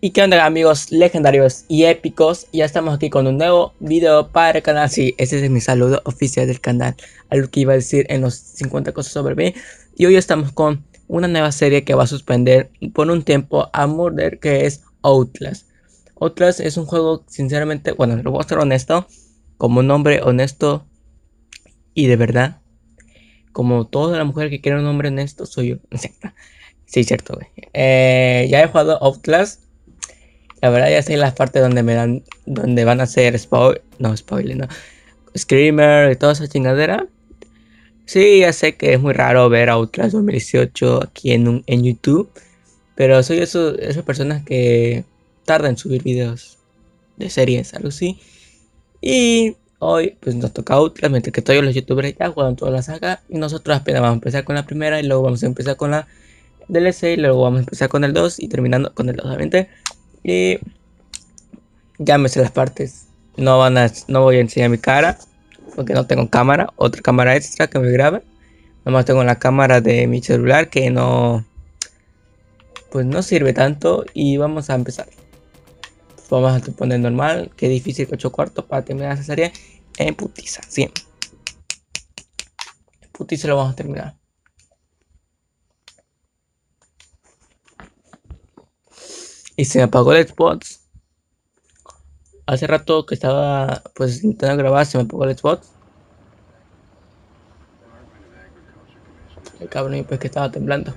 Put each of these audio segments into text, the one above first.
¿Y qué onda amigos legendarios y épicos? Ya estamos aquí con un nuevo video para el canal. Sí, ese es mi saludo oficial del canal. Algo que iba a decir en los 50 cosas sobre mí. Y hoy estamos con una nueva serie que va a suspender por un tiempo a Murder, que es Outlast. Outlast es un juego, sinceramente, bueno, lo voy a ser honesto, como un hombre honesto y de verdad, como toda la mujer que quiere un hombre honesto, soy yo. Sí, cierto, güey. Ya he jugado Outlast. La verdad ya sé las partes donde donde van a hacer spoiler, no, screamer y toda esa chingadera. Sí, ya sé que es muy raro ver Outlast 2018 aquí en YouTube, pero soy esas personas que tardan en subir videos de series, algo así. Y hoy pues nos toca Outlast, mientras que todos los youtubers ya juegan toda la saga y nosotros apenas vamos a empezar con la primera y luego vamos a empezar con la DLC y luego vamos a empezar con el 2 y terminando con el 2 obviamente. Y ya me sé las partes. No voy a enseñar mi cara porque no tengo cámara, otra cámara extra que me grabe. Nomás tengo la cámara de mi celular que pues no sirve tanto y vamos a empezar. Vamos a poner normal, que difícil que 8 cuartos para terminar esa serie en putiza, sí. En putiza lo vamos a terminar. Y se me apagó el Xbox. Hace rato que estaba pues intentando grabar, se me apagó el Xbox. El cabrón y pues que estaba temblando.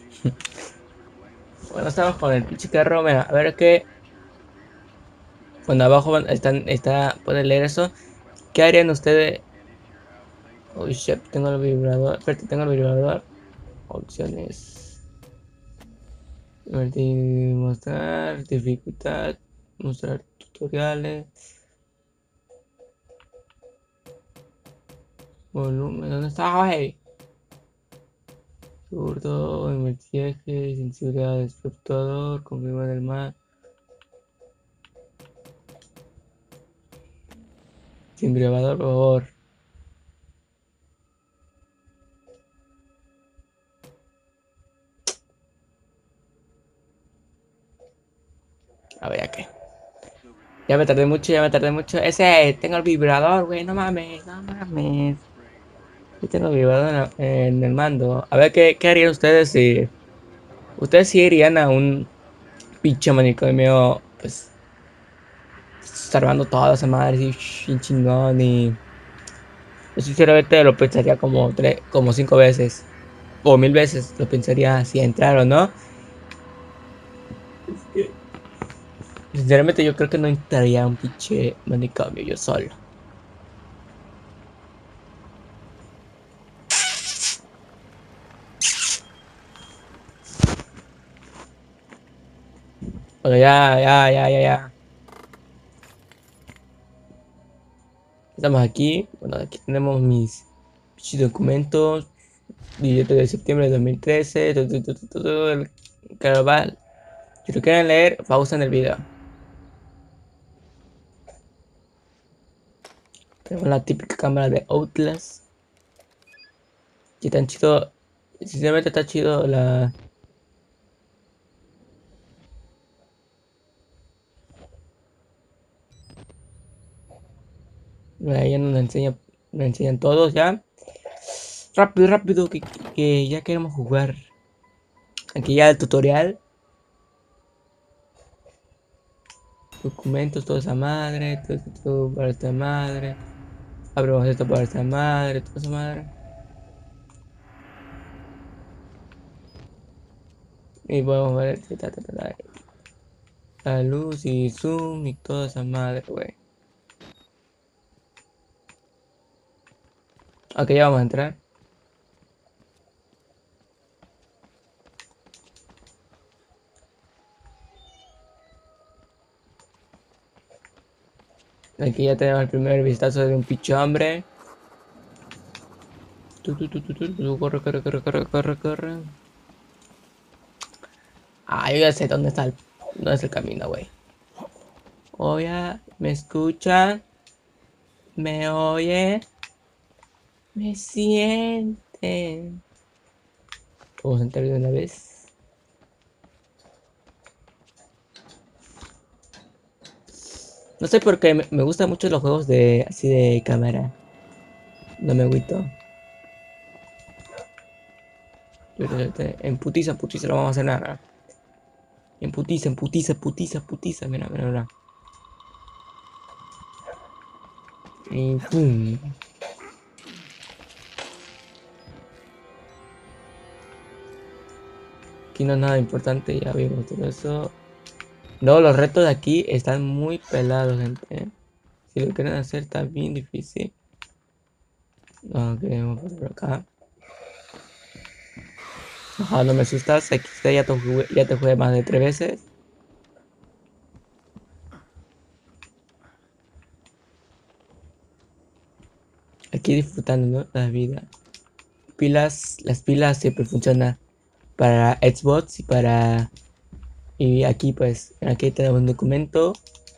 Bueno, estamos con el pinche carro, mira, a ver qué. Cuando abajo pueden leer eso. ¿Qué harían ustedes? Uy, shit, tengo el vibrador. Espérate, tengo el vibrador. Opciones. Mostrar, dificultad, mostrar tutoriales, volumen. ¿Dónde está, güey? Zurdo, emergencia, sensibilidad del espectador, confirmar el mar. Sin vibrador, por favor. A ver, ¿a qué? Ya me tardé mucho, ya me tardé mucho. Tengo el vibrador, güey, no mames, no mames. Yo tengo vibrador en el mando. A ver, ¿qué harían ustedes si... Ustedes sí irían a un pinche manicomio, pues, salvando toda esa madre, y bien chingón, y... Yo sinceramente lo pensaría como 5 veces, o 1000 veces, lo pensaría si entrar o no. Sinceramente yo creo que no entraría a un pinche manicomio yo solo. Bueno, ya. Estamos aquí. Bueno, aquí tenemos mis pinches documentos. 17 de septiembre de 2013. Todo el carnaval. Si lo quieren leer, pausen el video. Tenemos la típica cámara de Outlast. Que tan chido. Sinceramente está chido la. Ya nos enseñan todos ya. Rápido, rápido, que ya queremos jugar. Aquí ya el tutorial. Documentos, toda esa madre. Todo para esta madre. Abrimos esto para esta madre, toda esa madre. Y podemos ver la luz y zoom y toda esa madre, güey. Ok, ya vamos a entrar. Aquí ya tenemos el primer vistazo de un pichombre. Corre, corre, corre, corre, corre, corre. Ah, yo ya sé dónde es el camino, güey. Oye, ¿me escuchan? ¿Me oyen? ¿Me sienten? Vamos a entrar de una vez. No sé por qué me gustan mucho los juegos de así de cámara. No me agüito. En putiza lo vamos a hacer nada. En putiza. Mira. Y pum. Aquí no es nada importante, ya vimos todo eso. No, los retos de aquí están muy pelados, gente. Si lo quieren hacer está bien difícil. No, queremos por acá. Ajá, no me asustas. Aquí está, ya te jugué más de 3 veces. Aquí disfrutando, ¿no? La vida. Las pilas siempre funcionan para Xbox y para... Y aquí pues, aquí tenemos un documento.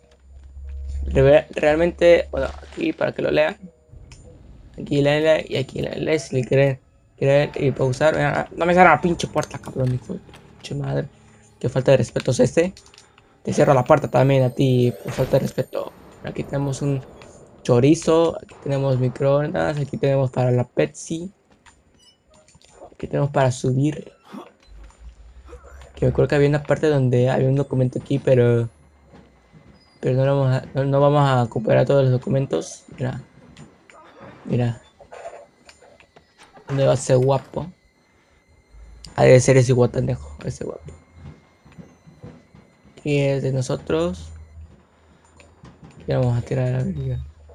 Realmente, bueno, aquí para que lo lean. Aquí léela y aquí léela si le quieren y pausar. Mira, no me cierra la pinche puerta, cabrón, hijo de tu pinche madre. Qué falta de respeto es este. Te cierro la puerta también a ti por falta de respeto. Aquí tenemos un chorizo, aquí tenemos microondas, aquí tenemos para la Pepsi, aquí tenemos para subir. Que me acuerdo que había una parte donde había un documento aquí, pero no vamos a recuperar todos los documentos. Mira, ¿dónde va ese guapo? Ha de ser ese guatanejo, ese guapo. Aquí es de nosotros. Aquí vamos a tirar a la verga.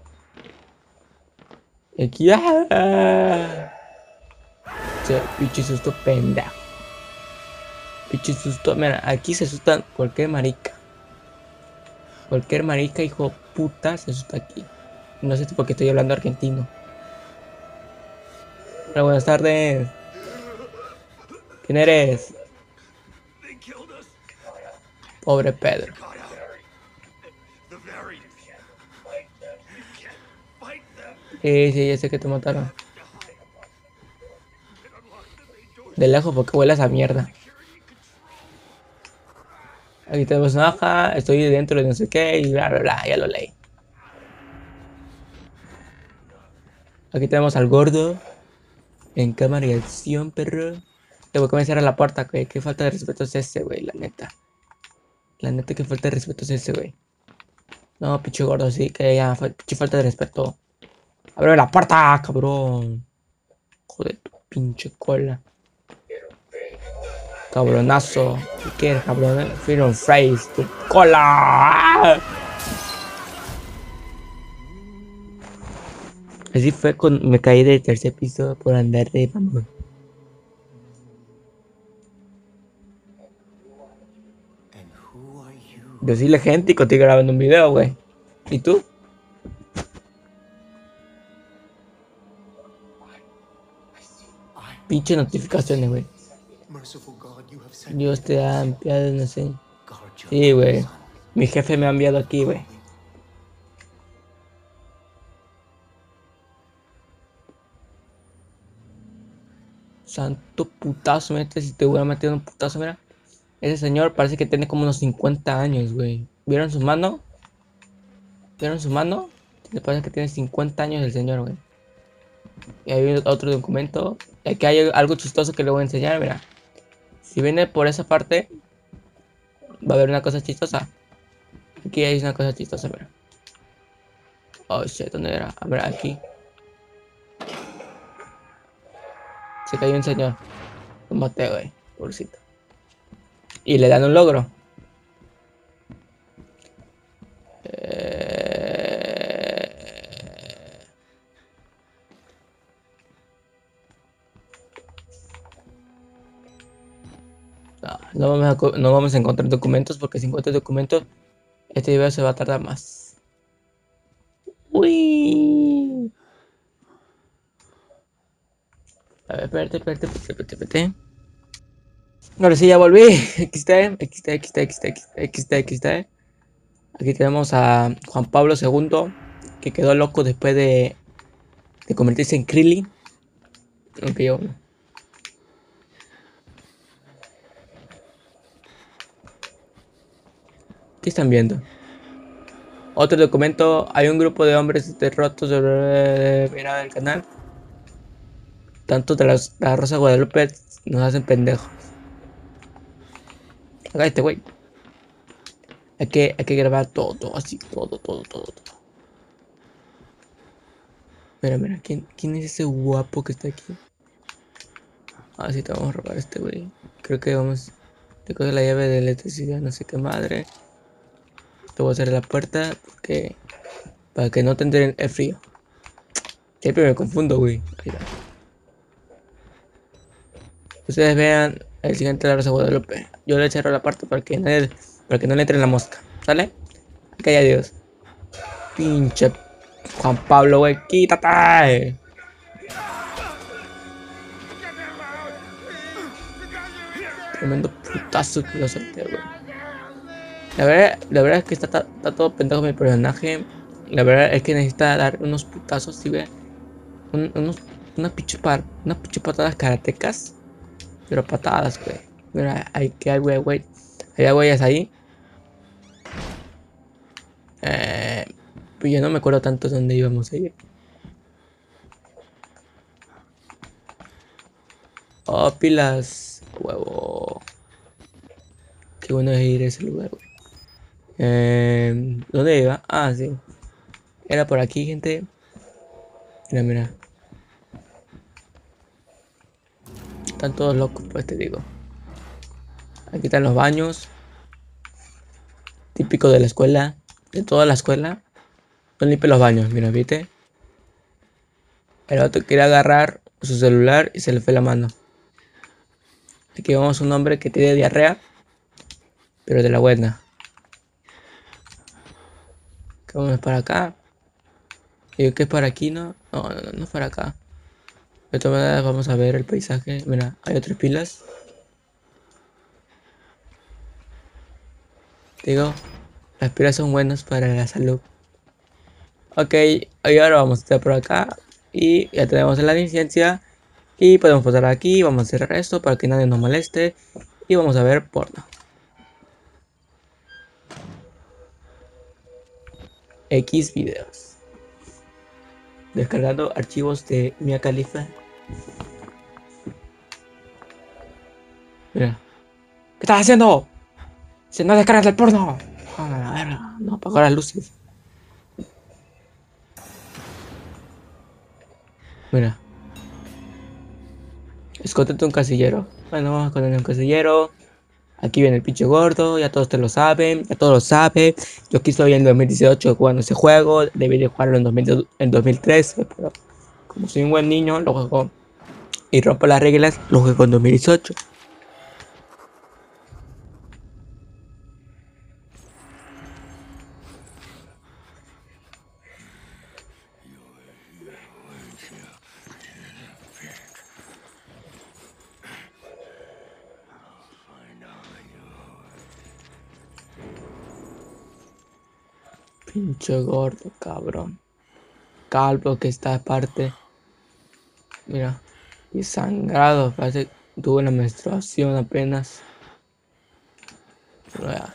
Y aquí, ¡ah! Pinche susto pendejo. Pinche susto. Mira, aquí se asustan cualquier marica. Cualquier marica, hijo puta, se asusta aquí. No sé por qué estoy hablando argentino. Hola, buenas tardes. ¿Quién eres? Pobre Pedro. Sí, ya sé que te mataron. De lejos porque hueles a mierda. Aquí tenemos una hoja, estoy dentro de no sé qué y bla, ya lo leí. Aquí tenemos al gordo en cámara y acción, perro. Tengo que me cierra la puerta, güey. Qué falta de respeto es ese, güey, la neta. La neta, qué falta de respeto es ese, güey. No, pinche gordo, sí, que ya, pinche falta de respeto. Abre la puerta, cabrón. Joder, tu pinche cola. Cabronazo. ¿Qué quieres, cabrón? Freedom Phrase, tu cola. Así fue con... Me caí del tercer piso por andar de mamón. Decirle gente y contigo grabando un video, güey. ¿Y tú? Pinche notificaciones, güey. Dios te ha enviado, no sé. Sí, güey. Mi jefe me ha enviado aquí, güey. Santo putazo, mete si te voy a meter un putazo, mira. Ese señor parece que tiene como unos 50 años, güey. ¿Vieron su mano? ¿Vieron su mano? Me parece que tiene 50 años el señor, güey. Y hay otro documento. Y aquí hay algo chistoso que le voy a enseñar, mira. Si viene por esa parte, va a haber una cosa chistosa. Aquí hay una cosa chistosa, mira. Oh, shit, ¿dónde era? A ver, aquí. Se cayó un señor. Lo maté, güey. Pobrecito. Y le dan un logro. No vamos a encontrar documentos porque si encuentro documentos, este video se va a tardar más. Uy. A ver, espérate. Ahora sí, ya volví. XT. Aquí tenemos a Juan Pablo II, que quedó loco después de convertirse en Krillin. Aunque yo... ¿Qué están viendo? Otro documento, hay un grupo de hombres derrotos sobre mira del canal. Tanto de la Rosa de Guadalupe nos hacen pendejos. Acá este güey. Hay que grabar todo, así, todo. Mira, ¿quién es ese guapo que está aquí? Ah, sí, te vamos a robar a este güey. Creo que vamos. Te coge la llave de electricidad, no sé qué madre. Te voy a cerrar la puerta porque. Para que no te entren el frío. Siempre me confundo, güey. Ahí va. Ustedes vean el siguiente de la Rosa de Guadalupe. Yo le cierro la puerta para que no le entre la mosca. ¿Sale? Ok, adiós. Pinche Juan Pablo, güey. ¡Quítate! Tremendo putazo que lo solté, güey. La verdad es que está todo pendejo mi personaje. La verdad es que necesita dar unos putazos, ¿sí ve? Unas pinches patadas karatecas. Pero patadas, güey. Mira, hay güey. Hay güeyes ahí. Pues yo no me acuerdo tanto dónde íbamos a ir. Oh, pilas. Huevo. Qué bueno es ir a ese lugar, güey. ¿Dónde iba? Ah, sí. Era por aquí, gente. Mira. Están todos locos, pues te digo. Aquí están los baños. Típico de la escuela. De toda la escuela. No limpia los baños, mira, ¿viste? El otro quiere agarrar su celular y se le fue la mano. Aquí vemos un hombre que tiene diarrea. Pero de la buena. ¿Qué vamos para acá? Digo que es para aquí, ¿no? No es para acá. De todas maneras vamos a ver el paisaje. Mira, hay otras pilas. Digo, las pilas son buenas para la salud. Ok, y ahora vamos a estar por acá. Y ya tenemos la licencia. Y podemos pasar aquí. Vamos a cerrar esto para que nadie nos moleste. Y vamos a ver porno. X videos. Descargando archivos de Mia Khalifa. Mira. ¿Qué estás haciendo? Si no descargas el porno. A la verga. No apago las luces. Mira. Escóndete un casillero. Bueno, vamos a esconder un casillero. Aquí viene el pinche gordo. Ya todos te lo saben. Ya todos lo saben. Yo aquí estoy en 2018 jugando ese juego. Debí de jugarlo en 2013. Pero como soy un buen niño, lo juego. Y rompo las reglas, lo juego en 2018. Pinche gordo, cabrón. Calvo que está aparte. Mira. Y sangrado. Parece que tuvo una menstruación apenas. Mira.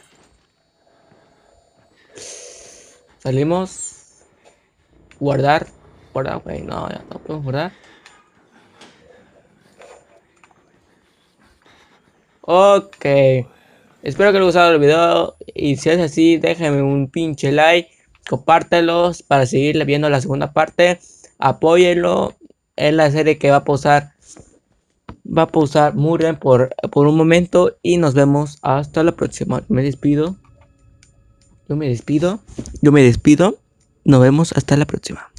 Salimos. Guardar. Guardar, güey. No, ya no podemos guardar. Ok. Espero que les haya gustado el video. Y si es así, déjenme un pinche like. Compártelos para seguirle viendo la segunda parte. Apóyenlo. Es la serie que va a pausar. Va a pausar Murren por un momento. Y nos vemos hasta la próxima. Me despido. Yo me despido. Nos vemos hasta la próxima.